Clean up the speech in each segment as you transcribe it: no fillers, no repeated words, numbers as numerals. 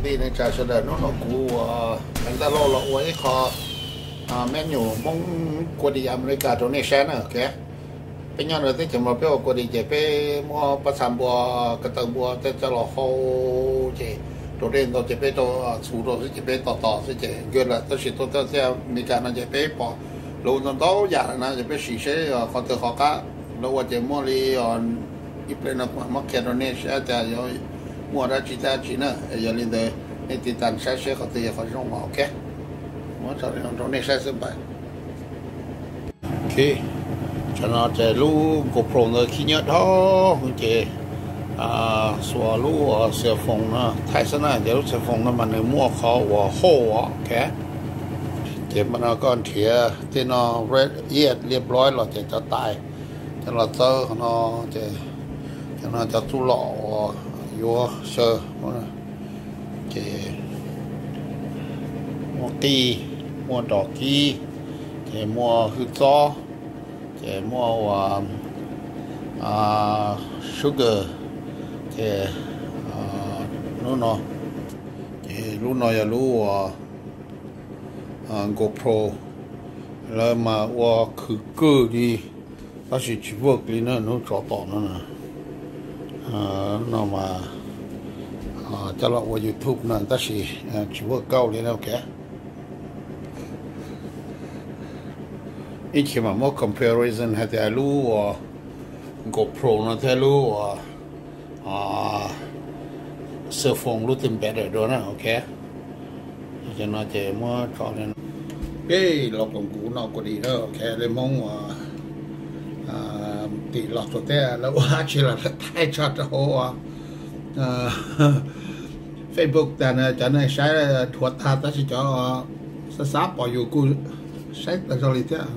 đi nên trả cho đời nó cũ anh ta lo lo ấy khó menu mong qua đi America trong này sáng ok bây giờ rồi thì chúng ta phải qua đi chỉ phải mua bắt sắm mua cái tàu mua để cho nó hậu chỉ đầu tiên tôi chỉ phải cho chủ đầu chỉ phảiต่อchỉ cái là tôi chỉ tôi theo mình cái nó chỉ phải bỏ lâu nó đó giờ nó chỉ phải xí xí họ tự họ cả lâu chỉ mua đi ít lên nó mà cái đó này sẽจะmua ra chỉ nữa giờ lên đâyในติดตั้งใช้เชื่อเขาตีเขาลงมาโอเคว่าตอนนี้ตรงนี้ใช้สบายโอเคฉันจะรู้กบโปรงเลยขี้เยอะท้อคุณเจส่วนรู้เสือฟงนะไทยซะนะเดี๋ยวเสือฟงนั้นมันในมั่วเขาว่าโห่โอเคเจ็บมันก็เถียที่นอเยียดเรียบร้อยเราจะตายจะเราเจอเขาจะตู้หล่อยัวเสือchế mua kỳ mua đỏ kỳ chế mua hư gió chế mua sugar chế lúc nó giờ lúc GoPro là mà qua khử cơ đi bác sĩ chỉ vượt đi nó cho tỏ nó nè nó mà cho lọ qua YouTube nè ta chỉ vượt cao lên ok ít khi mà mua comparison hay là lu GoPro nó theo lu sơ phong lu tìm better đó nè ok cho nó chỉ mua cho nên cái lọc công cụ nó có đi đó ok để mong tỷ lọc rồi thế là chỉ là thay cho nó Facebook แต่จะในใช้ถั่วตาแต่สิจะซับปล่อยอยู่กูใช้แต่จริตเนี่ย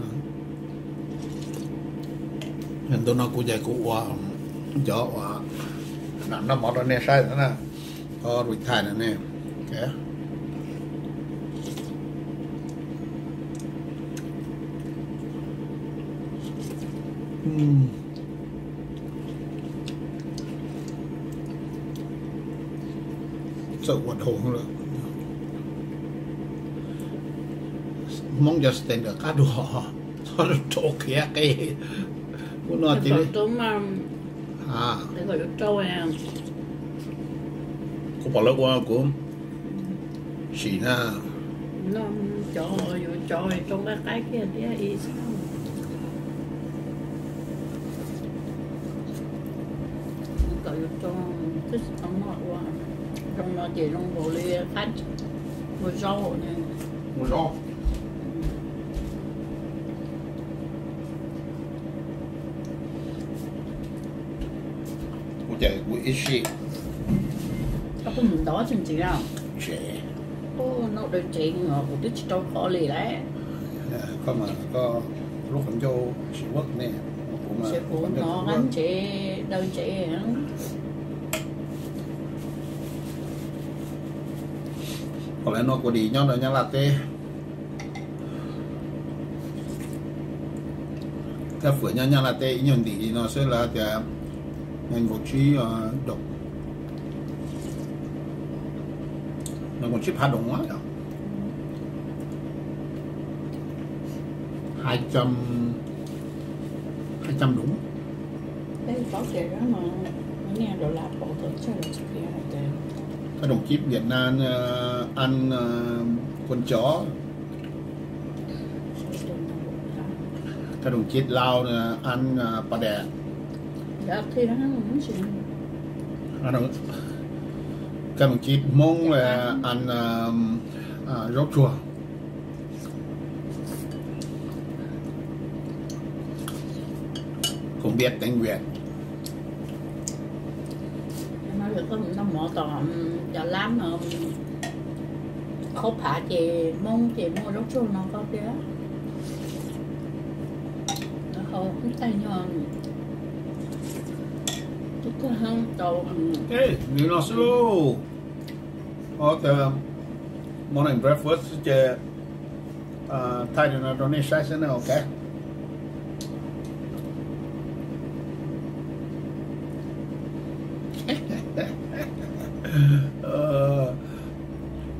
เห็นตัวน้องกูใหญ่กูว่าเจาะว่าหนังน้ำหมอตอนนี้ใช้แล้วนะก็รุ่ยไทยนั่นเองโอเคสวัสดีเลยมองจะสเตนกับข้าดูทอดโตเขียกกูนอนจีนตัวมันแล้วก็โตเองกูบอกแล้วว่ากูสีหน้าน้องจอยอยู่จอยตรงใกล้ๆเกียร์ที่อีสานก็อยู่ตรงที่สองหน่อยว่าtrong nó chỉ trong bộ lia khách mua rau này mua rau của chạy của ít gì có mình đó chân chị nào trẻ nó được chị ngọt của đứa trong kho lì đấy có mà có lúc còn vô chị quốc nè sẽ của nó gắn chị đơn chị có lẽ nó có đi nhau rồi nhau là tê cái phở nhau là tê nhân thì nó sẽ là cái ngành một trí độc nó còn chip hạt đồng quá rồi 200 đúng đấy có thể đó mà nghe đồ lạp bộ thực cho là chip kia là tê các đồng chí Việt Nam ăn con chó, các đồng chí Lào ăn bò đẻ, các đồng chí Mông là ăn rau chua, không biết tiếng Việt. Có nó mỏ tòm giờ lắm mà khóc hạ chị mong chị mua rau chua nó có kia nó không tay nhon chút cái hang tàu hey you know slow the morning breakfast chị thay cho nó donation này ok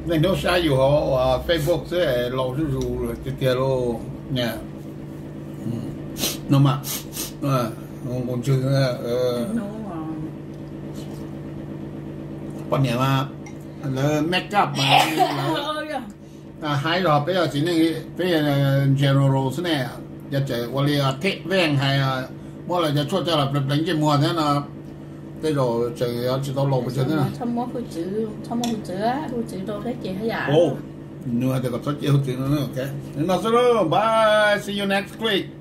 那都下有好啊，Facebook 这老是如这条路呢，那么，我觉得半年嘛，那 make up 嘛，还有比较是那个比较 general 是呢，一直我哋啊貼 van 係啊，我哋就出咗嚟領隻mua thế nào，這度就有知道路嘅啫呢。 參摩佢煮啊，佢煮到啲嘢喺呀。 哦，你話這個出嘢好正啦，OK，那所以，bye，see you next week。